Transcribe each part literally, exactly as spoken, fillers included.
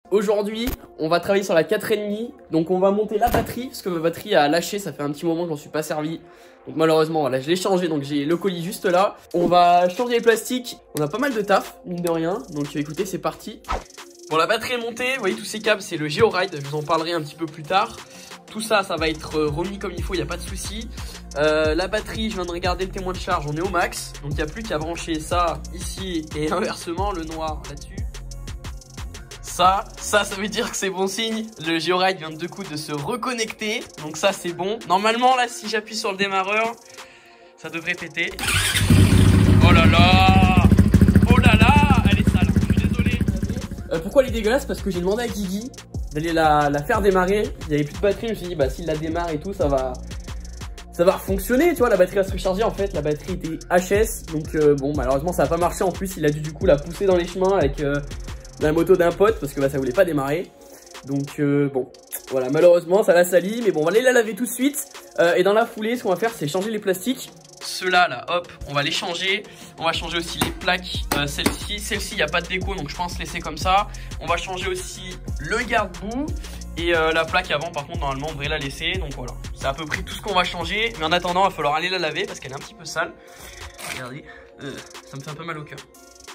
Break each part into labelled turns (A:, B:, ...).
A: Aujourd'hui, on va travailler sur la quatre virgule cinq. Donc on va monter la batterie, parce que ma batterie a lâché, ça fait un petit moment que j'en suis pas servi. Donc malheureusement, voilà, je l'ai changé, donc j'ai le colis juste là. On va changer les plastiques. On a pas mal de taf, mine de rien. Donc écoutez, c'est parti. Bon, la batterie est montée, vous voyez tous ces câbles, c'est le Georide, je vous en parlerai un petit peu plus tard. Tout ça, ça va être remis comme il faut, il n'y a pas de souci. Euh, la batterie, je viens de regarder le témoin de charge, on est au max. Donc il n'y a plus qu'à brancher ça ici et inversement le noir là-dessus. Ça, ça, ça veut dire que c'est bon signe. Le Georide vient de deux coups de se reconnecter. Donc ça, c'est bon. Normalement, là, si j'appuie sur le démarreur, ça devrait péter. Oh là là! Oh là là! Elle est sale, je suis désolé. Euh, pourquoi elle est dégueulasse? Parce que j'ai demandé à Guigui d'aller la, la faire démarrer. Il n'y avait plus de batterie. Je me suis dit, bah, s'il la démarre et tout, ça va... Ça va fonctionner, tu vois, la batterie va se recharger. En fait, la batterie était H S. Donc, euh, bon, malheureusement, ça n'a pas marché. En plus, il a dû du coup la pousser dans les chemins avec... Euh, la moto d'un pote parce que bah, ça voulait pas démarrer. Donc euh, bon, voilà, malheureusement ça l'a sali, mais bon, on va aller la laver tout de suite. euh, Et dans la foulée, ce qu'on va faire, c'est changer les plastiques. Ceux-là, là, hop, on va les changer. On va changer aussi les plaques, euh, celle-ci. Celle-ci, il n'y a pas de déco, donc je pense laisser comme ça. On va changer aussi le garde-boue. Et euh, la plaque avant, par contre, normalement, on devrait la laisser. Donc voilà, c'est à peu près tout ce qu'on va changer. Mais en attendant, il va falloir aller la laver parce qu'elle est un petit peu sale. Regardez, euh, ça me fait un peu mal au cœur.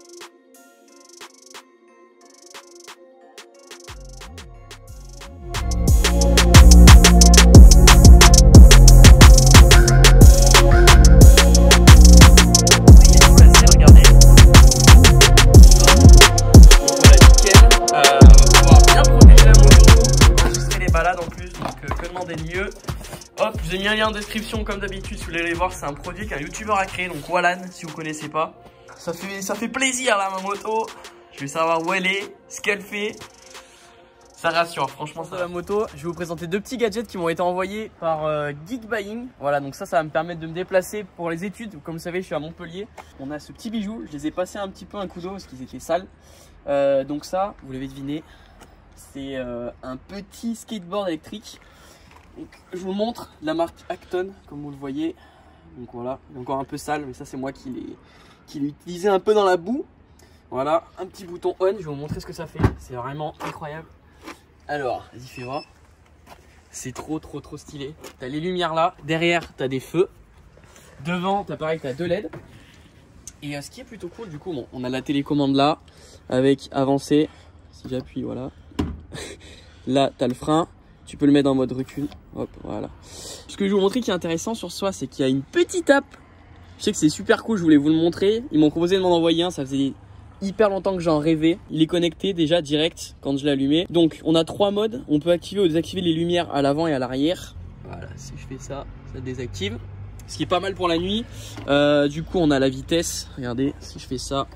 A: Mieux. Hop, je vous ai mis un lien en description comme d'habitude si vous voulez aller voir. C'est un produit qu'un youtubeur a créé, donc Wallan si vous connaissez pas. Ça fait, ça fait plaisir là ma moto. Je vais savoir où elle est, ce qu'elle fait. Ça rassure, franchement ça. La moto, je vais vous présenter deux petits gadgets qui m'ont été envoyés par euh, Geekbuying. Voilà, donc ça, ça va me permettre de me déplacer pour les études. Comme vous savez, je suis à Montpellier. On a ce petit bijou, je les ai passés un petit peu un coup d'eau parce qu'ils étaient sales. Euh, donc ça, vous l'avez deviné, c'est euh, un petit skateboard électrique. Donc, je vous montre la marque Acton, comme vous le voyez. Donc voilà, il est encore un peu sale, mais ça c'est moi qui l'ai qui l'ai utilisé un peu dans la boue. Voilà, un petit bouton on, je vais vous montrer ce que ça fait. C'est vraiment incroyable. Alors, vas-y fais voir. C'est trop trop trop stylé. T'as les lumières là, derrière t'as des feux. Devant t'as pareil, t'as deux L E D. Et euh, ce qui est plutôt cool, du coup, bon, on a la télécommande là, avec avancée. Si j'appuie, voilà. Là t'as le frein. Tu peux le mettre en mode recul. Hop, voilà. Ce que je vais vous montrer qui est intéressant sur soi, c'est qu'il y a une petite app. Je sais que c'est super cool, je voulais vous le montrer. Ils m'ont proposé de m'en envoyer un, ça faisait hyper longtemps que j'en rêvais. Il est connecté déjà direct quand je l'ai allumé. Donc on a trois modes. On peut activer ou désactiver les lumières à l'avant et à l'arrière. Voilà, si je fais ça, ça désactive. Ce qui est pas mal pour la nuit. Euh, du coup, on a la vitesse. Regardez, si je fais ça.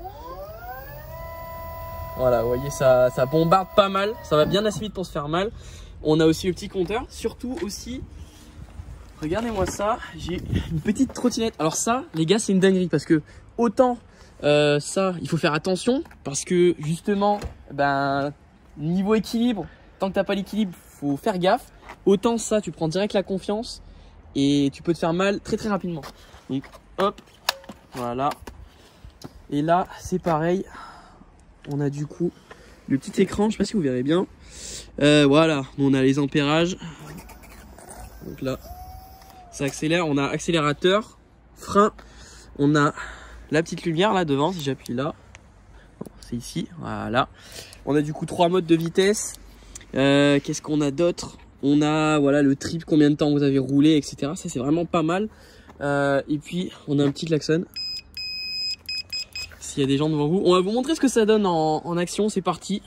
A: Voilà, vous voyez, ça, ça bombarde pas mal. Ça va bien assez vite pour se faire mal. On a aussi le petit compteur, surtout aussi, regardez-moi ça, j'ai une petite trottinette. Alors ça, les gars, c'est une dinguerie parce que autant euh, ça, il faut faire attention parce que justement, ben, niveau équilibre, tant que t'as pas l'équilibre, faut faire gaffe. Autant ça, tu prends direct la confiance et tu peux te faire mal très très rapidement. Donc hop, voilà. Et là, c'est pareil, on a du coup le petit écran, je sais pas si vous verrez bien. Euh, voilà, on a les ampérages. Donc là, ça accélère. On a accélérateur, frein. On a la petite lumière là devant. Si j'appuie là, c'est ici. Voilà. On a du coup trois modes de vitesse. Euh, Qu'est-ce qu'on a d'autre? On a voilà le trip, combien de temps vous avez roulé, et cetera. Ça c'est vraiment pas mal. Euh, et puis on a un petit klaxon. S'il y a des gens devant vous, on va vous montrer ce que ça donne en, en action. C'est parti.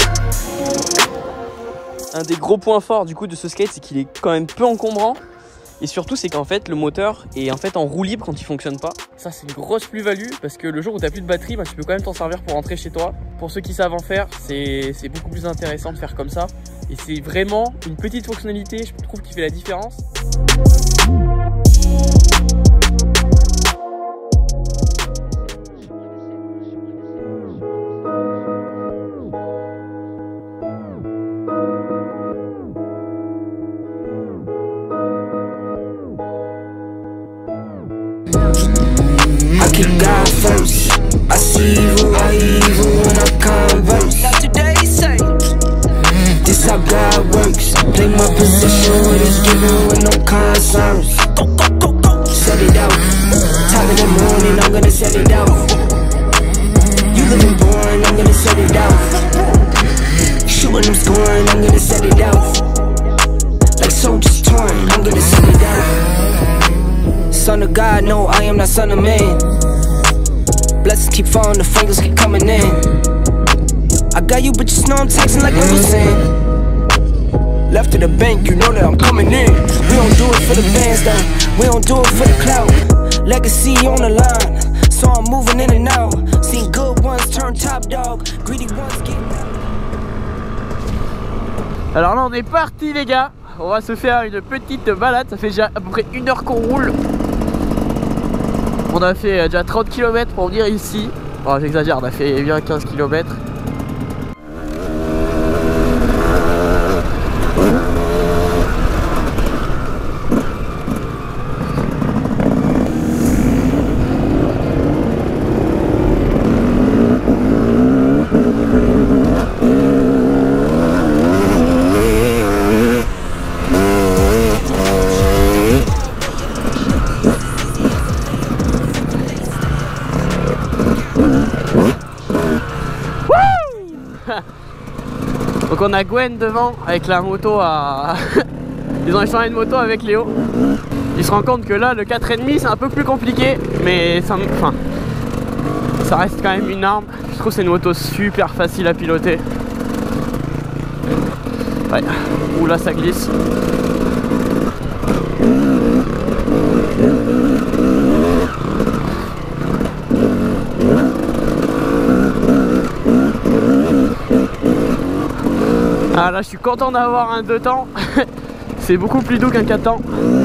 A: Un des gros points forts du coup de ce skate, c'est qu'il est quand même peu encombrant. Et surtout, c'est qu'en fait, le moteur est en fait en roue libre quand il fonctionne pas. Ça, c'est une grosse plus-value parce que le jour où t'as plus de batterie, bah, tu peux quand même t'en servir pour rentrer chez toi. Pour ceux qui savent en faire, c'est beaucoup plus intéressant de faire comme ça. Et c'est vraiment une petite fonctionnalité, je trouve, qui fait la différence.
B: Keep God first. I see evil, I evil when I converse. Not today, say. This how God works. Play my position when it's given with no concerns. Go, go, go, go. Set it out. Top of the morning, I'm gonna set it out. You living boring, I'm gonna set it out. Shooting them scoring, I'm gonna set it out. Like soldiers torn, I'm gonna set it out. Son of God, no, I am not son of man. Blessings keep falling, the fingers keep coming in. I got you, but just know I'm texting like Uncle Sam. Left to the bank, you know that I'm coming in. We don't do it for the bands though, we don't do it for the clout. Legacy on the line, so I'm moving in and out. Seen good ones turn top dog, greedy ones get.
A: Alors là on est parti les gars. On va se faire une petite balade, ça fait déjà à peu près une heure qu'on roule. On a fait déjà trente kilomètres pour venir ici. Oh, j'exagère, on a fait bien quinze kilomètres. Donc on a Gwen devant avec la moto à... Ils ont échangé de moto avec Léo. Il se rend compte que là le quatre virgule cinq c'est un peu plus compliqué. Mais ça, enfin, ça reste quand même une arme. Je trouve que c'est une moto super facile à piloter. Ouais. Ouh là ça glisse. Ah là je suis content d'avoir un deux temps. C'est beaucoup plus doux qu'un quatre temps.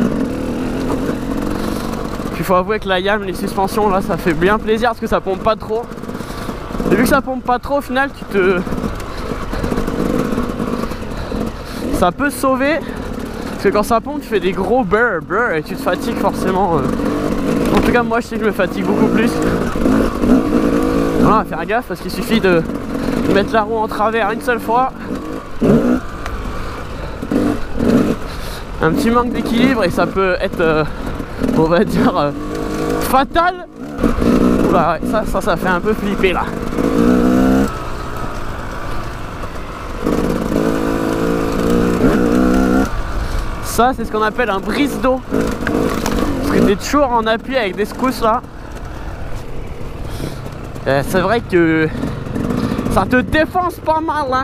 A: Il faut avouer que la YAM, les suspensions là ça fait bien plaisir parce que ça pompe pas trop. Et vu que ça pompe pas trop au final tu te... Ça peut se sauver. Parce que quand ça pompe tu fais des gros burr burr et tu te fatigues forcément. euh. En tout cas moi je sais que je me fatigue beaucoup plus. Voilà, faire gaffe parce qu'il suffit de mettre la roue en travers une seule fois. Un petit manque d'équilibre et ça peut être, euh, on va dire, euh, fatal. Oula, ouais, ça, ça, ça fait un peu flipper là. Ça, c'est ce qu'on appelle un brise d'eau. Parce que t'es toujours en appui avec des secousses là. Euh, c'est vrai que ça te défonce pas mal, hein.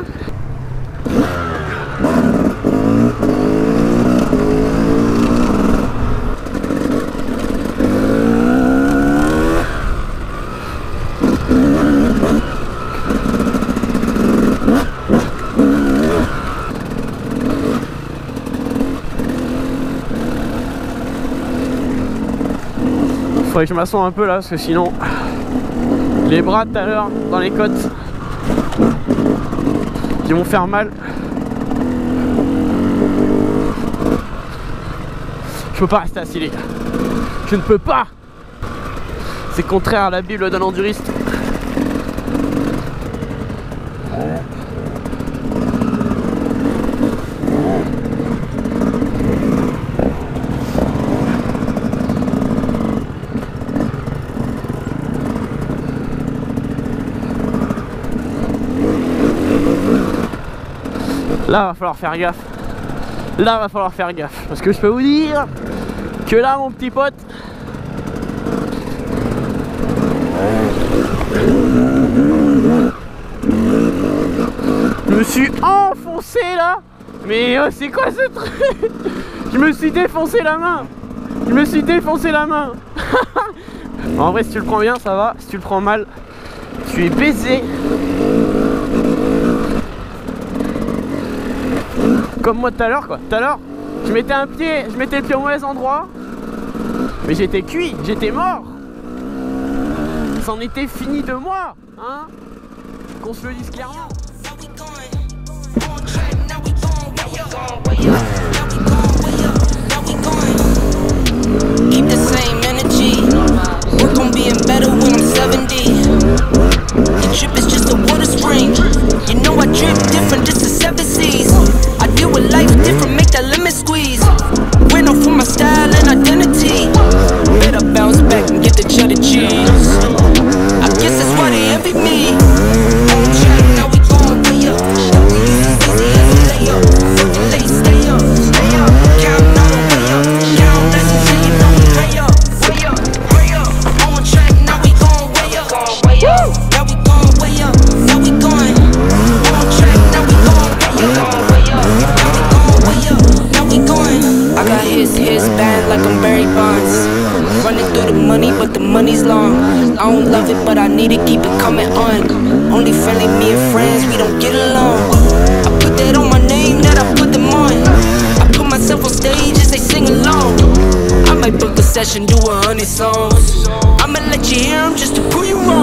A: Faudrait que je m'assoie un peu là parce que sinon les bras tout à l'heure dans les côtes ils vont faire mal. Je peux pas rester assis les gars. Je ne peux pas. C'est contraire à la Bible d'un enduriste. Là va falloir faire gaffe. Là va falloir faire gaffe. Parce que je peux vous dire que là mon petit pote, je me suis enfoncé là. Mais oh, c'est quoi ce truc? Je me suis défoncé la main. Je me suis défoncé la main. En vrai, si tu le prends bien, ça va. Si tu le prends mal, tu es baisé. Comme moi tout à l'heure, quoi. Tout à l'heure, je mettais un pied, je mettais le pied au mauvais endroit. Mais j'étais cuit, j'étais mort. C'en était fini de moi, hein. Qu'on se le dise clairement.
B: Keep the same energy. Work on being better when I'm seventy. The trip is just a water spring. You know I drip different, just the seven seas. I deal with life different, make that lemon squeeze. Went off for my style and identity. Better bounce back and get the cheddar cheese. I guess that's why they envy me. On track, now we going way up. Easy as a layup. Fucking late, stay up, stay up. Count on the way up. Count blessings and you know we way up. Way up, way up. On track, now we going way up. Now we going way up. Now we going. On track, now we going way up. Now we going way up. Now we going. I got his, his bad like I'm Barry Bonds. Running through the money, but the money's long. I don't love it, but I need to keep it coming on. Only friendly, me and friends, we don't get along. I put that on my name, that I put them on. I put myself on stage as they sing along. I might book a session, do a hundred songs. I'ma let you hear them just to prove you wrong.